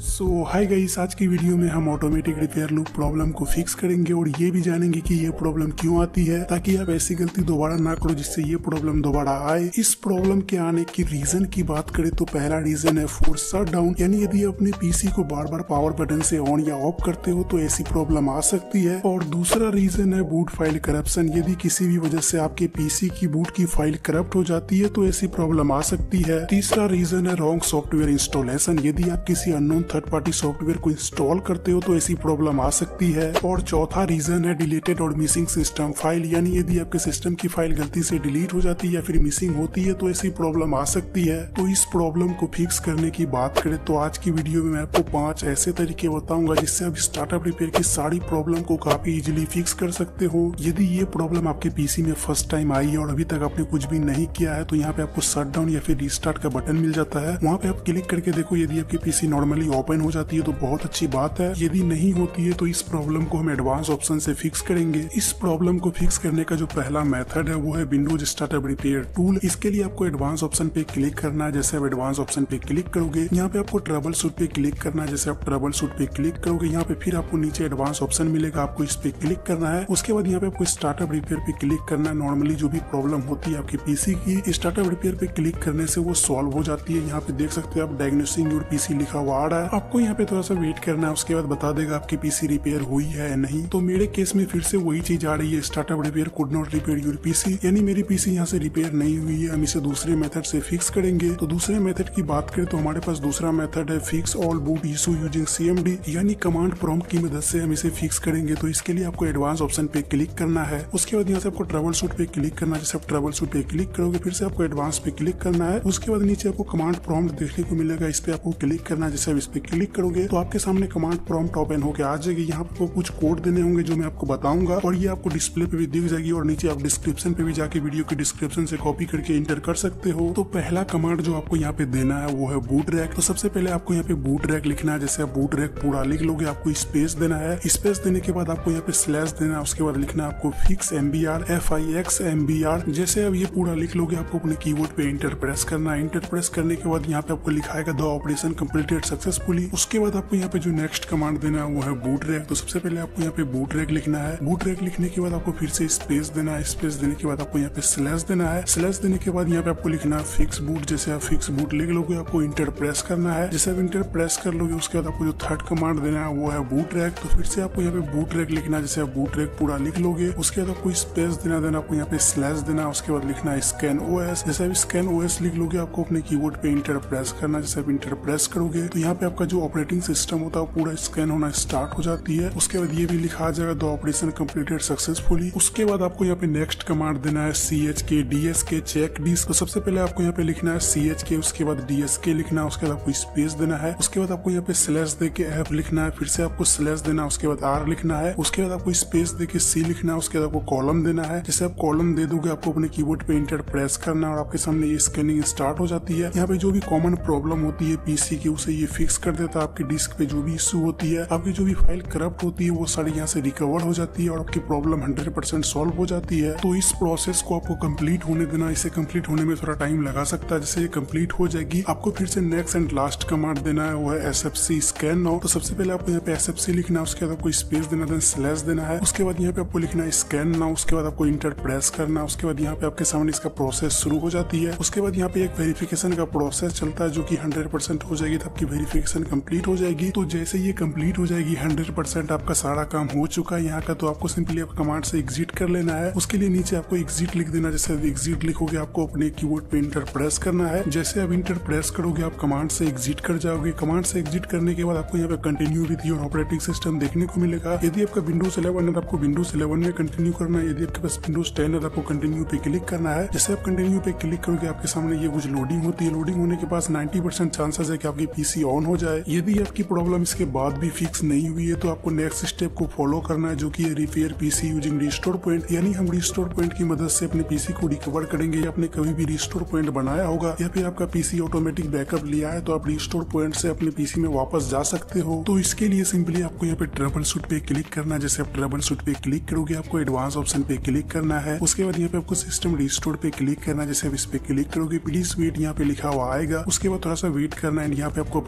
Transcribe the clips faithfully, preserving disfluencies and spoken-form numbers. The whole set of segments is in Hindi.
सो हाय गाइस, आज की वीडियो में हम ऑटोमेटिक रिपेयर लूप प्रॉब्लम को फिक्स करेंगे और ये भी जानेंगे कि ये प्रॉब्लम क्यों आती है, ताकि आप ऐसी गलती दोबारा ना करो जिससे ये प्रॉब्लम दोबारा आए। इस प्रॉब्लम के आने की रीजन की बात करें तो पहला रीजन है फोर्स शट डाउन, यानी यदि आप अपने पीसी को बार बार पावर बटन से ऑन या ऑफ करते हो तो ऐसी प्रॉब्लम आ सकती है। और दूसरा रीजन है बूट फाइल करप्शन, यदि किसी भी वजह से आपके पीसी की बूट की फाइल करप्ट हो जाती है तो ऐसी प्रॉब्लम आ सकती है। तीसरा रीजन है रॉन्ग सॉफ्टवेयर इंस्टॉलेशन, यदि आप किसी अननोन थर्ड पार्टी सॉफ्टवेयर को इंस्टॉल करते हो तो ऐसी प्रॉब्लम आ सकती है। और चौथा रीजन है डिलीटेड और मिसिंग सिस्टम फाइल, यानी यदि आपके सिस्टम की फाइल गलती से डिलीट हो जाती है या फिर मिसिंग होती है तो ऐसी प्रॉब्लम आ सकती है। तो इस प्रॉब्लम को फिक्स करने की बात करें तो आज की वीडियो में मैं आपको पांच ऐसे तरीके बताऊंगा जिससे आप स्टार्टअप रिपेयर की सारी प्रॉब्लम को काफी इजीली फिक्स कर सकते हो। यदि ये प्रॉब्लम आपके पीसी में फर्स्ट टाइम आई है और अभी तक आपने कुछ भी नहीं किया है तो यहाँ पे आपको शट डाउन या फिर रिस्टार्ट का बटन मिल जाता है, वहाँ पे आप क्लिक करके देखो। यदि आपकी पीसी नॉर्मली ओपन हो जाती है तो बहुत अच्छी बात है, यदि नहीं होती है तो इस प्रॉब्लम को हम एडवांस ऑप्शन से फिक्स करेंगे। इस प्रॉब्लम को फिक्स करने का जो पहला मेथड है वो है विंडोज स्टार्टअप रिपेयर टूल। इसके लिए आपको एडवांस ऑप्शन पे क्लिक करना है। जैसे आप एडवांस ऑप्शन पे क्लिक करोगे यहाँ पे आपको ट्रबल शूट पे क्लिक करना है। जैसे आप ट्रबल शूट पे क्लिक करोगे यहाँ पे फिर आपको नीचे एडवांस ऑप्शन मिलेगा, आपको इस पे क्लिक करना है। उसके बाद यहाँ पे आपको स्टार्टअप रिपेयर पे क्लिक करना है। नॉर्मली जो भी प्रॉब्लम होती है आपकी पीसी की, स्टार्टअप रिपेयर पे क्लिक करने से वो सॉल्व हो जाती है। यहाँ पे देख सकते हैं आप डायग्नोसिंग योर पीसी लिखा हुआ आ रहा है, आपको यहाँ पे थोड़ा सा वेट करना है। उसके बाद बता देगा आपकी पीसी रिपेयर हुई है या नहीं। तो मेरे केस में फिर से वही चीज आ रही है, startup repair could not repair your PC, यानी मेरी पीसी यहाँ से रिपेयर नहीं हुई है। हम इसे दूसरे मेथड से फिक्स करेंगे। तो दूसरे मेथड की बात करें तो हमारे पास दूसरा मेथड है fix all boot issue using CMD, यानी कमांड प्रॉम्प्ट की मदद से हम इसे फिक्स करेंगे। तो इसके लिए आपको एडवांस ऑप्शन पे क्लिक करना है। उसके बाद यहाँ से आपको ट्रबल शूट पे क्लिक करना है। जैसे आप ट्रबल शूट पे क्लिक करोगे फिर से आपको एडवांस पे क्लिक करना है। उसके बाद नीचे आपको कमांड प्रॉम्प्ट देखने को मिलेगा, इस पे आपको क्लिक करना है। जैसे आप इस पे क्लिक करोगे तो आपके सामने कमांड प्रॉम्प्ट ओपन होकर आ जाएगी। यहाँ पे आपको कुछ कोड देने होंगे जो मैं आपको बताऊंगा और ये आपको डिस्प्ले पे भी दिख जाएगी और नीचे आप डिस्क्रिप्शन पे भी जाके वीडियो के डिस्क्रिप्शन से कॉपी करके इंटर कर सकते हो। तो पहला कमांड जो आपको यहाँ पे देना है वो है बूट रैक। तो सबसे पहले आपको यहाँ पे बूट रैक लिखना है। जैसे आप बूट रैक पूरा लिख लोगे आपको स्पेस देना है। स्पेस देने के बाद आपको यहाँ पे स्लैश देना है। उसके बाद लिखना है आपको fix M B R F I X M B R. जैसे अब ये पूरा लिख लोगे आपको अपने कीबोर्ड पे इंटर प्रेस करना है। इंटर प्रेस करने के बाद यहाँ पे आपको लिखाएगा द ऑपरेशन कंप्लीटेड सक्सेसफुली। उसके बाद आपको यहाँ पे जो नेक्स्ट कमांड देना है वो है बूट रैक। तो सबसे पहले आपको यहाँ पे बूट रैक लिखना है। बूट रैक लिखने के बाद आपको फिर से स्पेस देना है। स्पेस देने के बाद आपको यहाँ पे स्लैश देना है। स्लैश देने के बाद यहाँ पे आपको लिखना है फिक्स बूट। जैसे आप फिक्स बूट लिख लोगे आपको इंटर प्रेस करना है। जैसे आप इंटर प्रेस कर लोगे उसके बाद आपको जो थर्ड कमांड देना है वो है बूट रैक। तो फिर से आपको यहाँ पे बूट रैक लिखना है। जैसे आप बूट रैक पूरा लिख लोगे उसके बाद आपको स्पेस देना देना आपको यहाँ पे स्लैश देना है। उसके बाद लिखना है स्कैन ओएस। जैसे आप स्कैन ओएस लिख लोगे आपको अपने कीबोर्ड पे इंटर प्रेस करना। जैसे आप इंटर प्रेस करोगे तो यहाँ पे आपका जो ऑपरेटिंग सिस्टम होता है पूरा स्कैन होना स्टार्ट हो जाती है। उसके बाद ये भी लिखा जाएगा द ऑपरेशन कंप्लीटेड सक्सेसफुली। उसके बाद आपको यहाँ पे नेक्स्ट कमांड देना है C H K D S K check disk. तो सबसे पहले आपको यहाँ पे लिखना है सी एच के, उसके बाद डी एस के लिखना है। उसके बाद आपको स्पेस देना है। उसके बाद आपको यहाँ पे स्लैश दे के एफ लिखना है। फिर से आपको स्लैश देना है। उसके बाद आर लिखना है। उसके बाद आपको स्पेस दे के सी लिखना है। उसके बाद आपको कॉलम देना है। जैसे आप कॉलम दे दोगे आपको अपने कीबोर्ड पे इंटर प्रेस करना और आपके सामने ये स्कैनिंग स्टार्ट हो जाती है। यहाँ पे जो भी कॉमन प्रॉब्लम होती है पीसी की उसे ये फिक्स कर देता है। आपकी डिस्क पे जो भी इश्यू होती है, आपकी जो भी फाइल करप्ट होती है वो सारी यहाँ से रिकवर हो जाती है और आपकी प्रॉब्लम हंड्रेड परसेंट सॉल्व हो जाती है। तो इस प्रोसेस को आपको कंप्लीट होने देना। इसे कंप्लीट होने में थोड़ा टाइम लगा सकता है। जैसे ये कंप्लीट हो जाएगी आपको फिर से नेक्स्ट एंड लास्ट कमांड देना है वो है S F C scan now. तो सबसे पहले आपको यहाँ पे एस एफ सी लिखना है। उसके बाद आपको स्पेस देना देन स्लैश देना है। उसके बाद यहाँ पे आपको लिखना है स्कैन नाउ। उसके बाद आपको इंटर प्रेस करना। उसके बाद यहाँ पे आपके सामने इसका प्रोसेस शुरू हो जाती है। उसके बाद यहाँ पे एक वेरिफिकेशन का प्रोसेस चलता है जो की हंड्रेड परसेंट हो जाएगी तो आपकी वेरिफिकेशन कंप्लीट हो जाएगी। तो जैसे ये कंप्लीट हो जाएगी हंड्रेड परसेंट आपका सारा काम हो चुका है यहाँ का, तो आपको सिंपली आप कमांड से एग्जिट कर लेना है। उसके लिए नीचे आपको एग्जिट लिख देना। जैसे एग्जिट लिखोगे आपको अपने कीबोर्ड पे इंटर प्रेस करना है। जैसे आप इंटर प्रेस करोगे आप कमांड से एग्जिट कर जाओगे। कमांड से एग्जिट करने के बाद आपको यहाँ पे continue with your operating system देखने को मिलेगा। यदि आपका विंडोज इलेवन है तो आपको विंडोज इलेवन में कंटिन्यू करना है। यदि आपके पास विंडोज टेन है तो आपको कंटिन्यू पे क्लिक करना है। जैसे आप कंटिन्यू पे क्लिक करोगे आपके सामने ये कुछ लोडिंग होती है। लोडिंग होने के पास नाइन्टी परसेंट चांसेस है कि आपकी पीसी ऑन हो जाए। यदि आपकी प्रॉब्लम इसके बाद भी फिक्स नहीं हुई है तो आपको नेक्स्ट स्टेप को फॉलो करना है जो कि repair PC using restore point, यानी हम रिस्टोर पॉइंट की मदद से अपने पीसी को रिकवर करेंगे। या आपने कभी भी रिस्टोर पॉइंट बनाया होगा या फिर आपका पीसी ऑटोमेटिक बैकअप लिया है तो आप रिस्टोर पॉइंट से अपने पीसी में वापस जा सकते हो। तो इसके लिए सिंपली आपको यहाँ पे ट्रबल शूट पे क्लिक करना है। जैसे आप ट्रबल शूट पे क्लिक करोगे आपको एडवांस ऑप्शन पे क्लिक करना है। उसके बाद यहाँ पे आपको सिस्टम रिस्टोर पे क्लिक करना है। जैसे आप इस पे क्लिक करोगे प्लीज वेट यहाँ पे लिखा हुआ आएगा। उसके बाद थोड़ा सा वेट करना है। यहाँ पे आपको अपना यूजर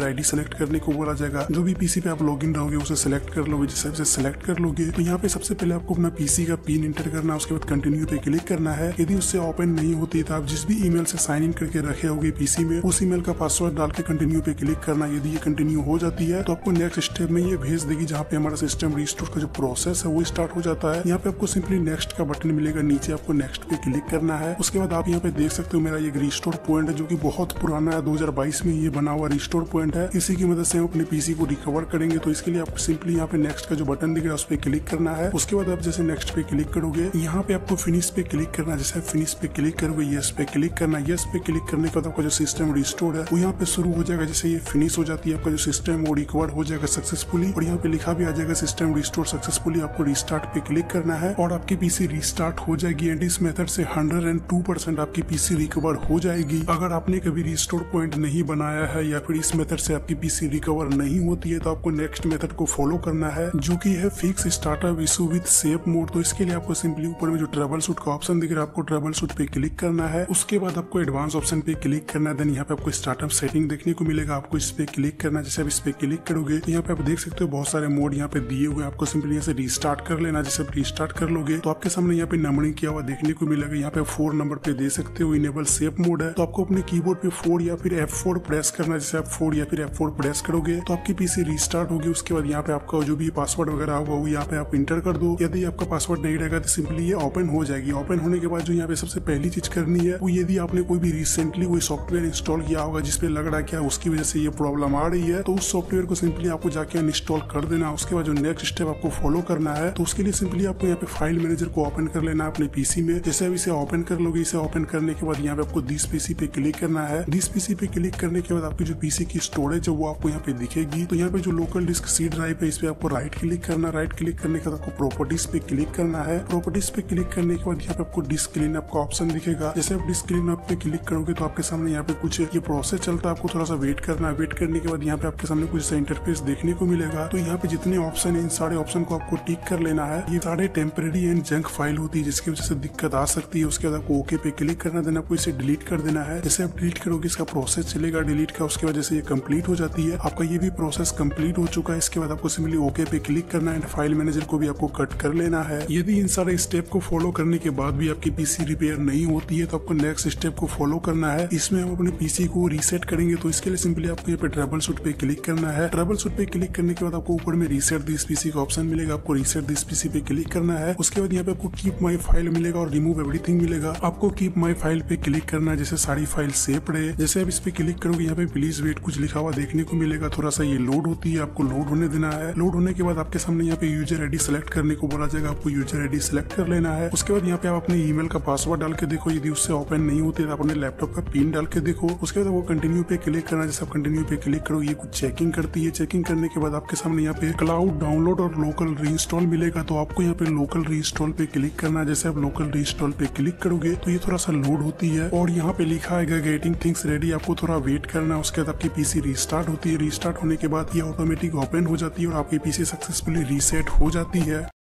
आईडी सेलेक्ट करने को बोला जाएगा। जो भी पीसी पे आप लॉगिन रहोगे उसे सेलेक्ट कर लोगे। जैसे आप सेलेक्ट कर लोगे तो यहाँ पे सबसे पहले आपको अपना पीसी का पिन इंटर करना है, उसके बाद कंटिन्यू पे क्लिक करना है। यदि उससे ओपन नहीं होती तो आप जिस भी ईमेल से साइन इन करके रखे होगे पीसी में उस ईमेल का पासवर्ड डाल के कंटिन्यू पे क्लिक करना। यदि ये कंटिन्यू हो जाती है तो आपको नेक्स्ट स्टेप में ये भेज देगी जहाँ पे हमारा सिस्टम रिस्टोर का जो प्रोसेस है वो स्टार्ट हो जाता है। यहाँ पे आपको सिंपली नेक्स्ट का बटन मिलेगा, नीचे आपको नेक्स्ट पे क्लिक करना है। उसके बाद आप यहाँ पे देख सकते हो मेरा ये रिस्टोर पॉइंट है जो कि बहुत पुराना है, दो हज़ार बाईस में ये बना हुआ रिस्टोर पॉइंट है। इसी की मदद से हम अपने पीसी को रिकवर करेंगे। तो इसके लिए आपको सिंपली यहाँ पे नेक्स्ट का जो बटन दिख रहा है उस पर क्लिक करना है। उसके बाद आप जैसे नेक्स्ट पे क्लिक करोगे यहाँ पे आपको फिनिश पे क्लिक करना है। जैसे आप फिनिश पे क्लिक करोगे यस पे क्लिक करना। यस पे क्लिक करने के बाद आपका जो सिस्टम रिस्टोर है वो यहाँ पे शुरू हो जाएगा। जैसे ये फिनिश हो जाती है आपका जो सिस्टम वो रिकवर हो जाएगा सक्सेसफुली और यहाँ पे लिखा भी आ जाएगा सिस्टम रिस्टोर सक्सेसफुली। आपको रिस्टार्ट पे क्लिक करना है और आपकी पीसी रिस्टार्ट हो जाएगी एंड इस मेथड से हंड्रेड एंड टू परसेंट आपकी पीसी रिकवर हो जाएगी। अगर आपने कभी रिस्टोर पॉइंट नहीं बनाया है या फिर इस मेथड से आपकी पीसी रिकवर नहीं होती है तो आपको नेक्स्ट मेथड को फॉलो करना है जो कि है fix startup issue with safe mode. तो इसके लिए आपको सिंपली ऊपर में जो ट्रबल शूट का ऑप्शन दिख रहा है आपको ट्रबल शूट पे क्लिक करना है। उसके बाद आपको एडवांस ऑप्शन पे क्लिक करना है। देन यहाँ पे आपको स्टार्टअप सेटिंग देखने को मिलेगा, आपको इस पे क्लिक करना है। जैसे आप इस पे क्लिक करोगे तो यहाँ पे आप देख सकते हो बहुत सारे मोड यहाँ पे दिए हुए, आपको सिंपली यहाँ से रिस्टार्ट कर लेना। जैसे आप रिस्टार्ट कर लोगे तो आपके सामने यहाँ पे नंबरिंग किया हुआ देखने को मिलेगा। यहाँ पे फोर नंबर पे दे सकते हो, इनेबल सेफ मोड है तो आपको अपने कीबोर्ड पे फोर या फिर एफ फोर प्रेस करना। जैसे आप फोर या फिर एफ फोर प्रेस करोगे तो आपकी पीसी रिस्टार्ट होगी। उसके बाद यहाँ पे आपका जो भी पासवर्ड वगैरह होगा वो यहाँ पे आप इंटर कर दो। यदि आपका पासवर्ड नहीं रहेगा तो सिंपली ये ओपन हो जाएगी। ओपन होने के बाद जो यहाँ पे सबसे पहली चीज करनी है वो यदि आपने कोई भी रिसेंटली कोई सॉफ्टवेयर इंस्टॉल किया होगा जिसपे लग रहा है क्या उसकी वजह से ये प्रॉब्लम आ रही है तो उस सॉफ्टवेयर को सिंपली आपको जाके इंस्टॉल कर देना। उसके बाद जो नेक्स्ट स्टेप आपको फॉलो करना है तो उसके लिए सिंपली आपको यहाँ पे फाइल मैनेजर को ओपन कर लेना है अपने पीसी में। जैसे आप इसे ओपन कर लोगे, इसे ओपन करने के बाद यहाँ पे आपको दिस पीसी पे क्लिक करना है। दिस पीसी पे क्लिक करने के बाद आपकी जो पीसी की स्टोरेज है वो आपको यहाँ पे दिखेगी। तो यहाँ पे जो लोकल डिस्क सी ड्राइव है इस पे आपको राइट क्लिक करना। राइट क्लिक करने के बाद आपको प्रॉपर्टीज पे क्लिक करना है। प्रॉपर्टीज पे क्लिक करने के बाद यहाँ पे आपको डिस्क क्लीन अप का ऑप्शन दिखेगा। जैसे आप डिस्क क्लीन अप पे क्लिक करोगे तो आपके सामने यहाँ पे कुछ ये प्रोसेस चलता है, आपको थोड़ा सा वेट करना है। वेट करने के बाद यहाँ पे आपके सामने कुछ इंटरफेस देखने को मिलेगा। तो यहाँ पे जितने ऑप्शन है इन सारे ऑप्शन को आपको टिक कर लेना है। ये सारे टेम्परेरी एंड जंक फाइल होती है जिसकी वजह से दिक्कत आ सकती है। उसके बाद आपको ओके पे क्लिक करना देना, आपको इसे डिलीट कर देना है। जैसे आप डिलीट करोगे इसका प्रोसेस चलेगा डिलीट का, उसके वजह से ये कंप्लीट हो जाती है। आपका ये भी प्रोसेस कंप्लीट हो चुका है। इसके बाद आपको सिंपली ओके पे क्लिक करना है। फाइल मैनेजर को भी आपको कट कर लेना है। यदि इन सारे स्टेप को फॉलो करने के बाद भी आपकी पीसी रिपेयर नहीं होती है तो आपको नेक्स्ट स्टेप को फॉलो करना है। इसमें हम अपने पीसी को रीसेट करेंगे तो इसके लिए सिंपली आपको यहाँ पे ट्रबल शूट पे क्लिक करना है। ट्रबल शूट पे क्लिक करने के बाद आपको ऊपर में रीसेट दिस पीसी का ऑप्शन मिलेगा, आपको रीसेट दिस पीसी पे क्लिक करना है। उसके बाद यहाँ पे आपको कीप माई फाइल मिलेगा और रिमूव एवरीथिंग मिलेगा। आपको कीप माई फाइल पे क्लिक करना है जैसे सारी फाइल सेव रहे। जैसे आप इस पे क्लिक करोगे यहाँ पे प्लीज वेट कुछ लिखा हुआ देखने को मिलेगा। थोड़ा सा ये लोड होती है, आपको लोड होने देना है। लोड होने के बाद आपके सामने यहाँ पे यूजर आईडी सेलेक्ट करने को बोला जाएगा, आपको यूजर आईडी सेलेक्ट कर लेना है। उसके बाद यहाँ पे आप अपने ईमेल का पासवर्ड डाल के देखो, यदि उससे ओपन नहीं होती तो अपने लैपटॉप का पिन डाल के देखो। उसके बाद वो कंटिन्यू पे क्लिक करना। जैसे आप कंटिन्यू पे क्लिक करो ये कुछ चेकिंग करती है। चेकिंग करने के बाद आपके सामने यहाँ पे क्लाउड डाउनलोड और लोकल रीइंस्टॉल मिलेगा तो आपको यहाँ पे लोकल रीइंस्टॉल पे क्लिक करना है। जैसे आप लोकल रीइंस्टॉल पे क्लिक करोगे तो ये थोड़ा सा लोड होती है और यहाँ पे लिखा है गेटिंग थिंग्स रेडी, आपको थोड़ा वेट करना है। उसके बाद आपकी पीसी रिस्टार्ट होती है। रिस्टार्ट होने के बाद ये ऑटोमेटिक ओपन हो जाती है और आपकी पीसी सक्सेसफुली रीसेट हो जाती है।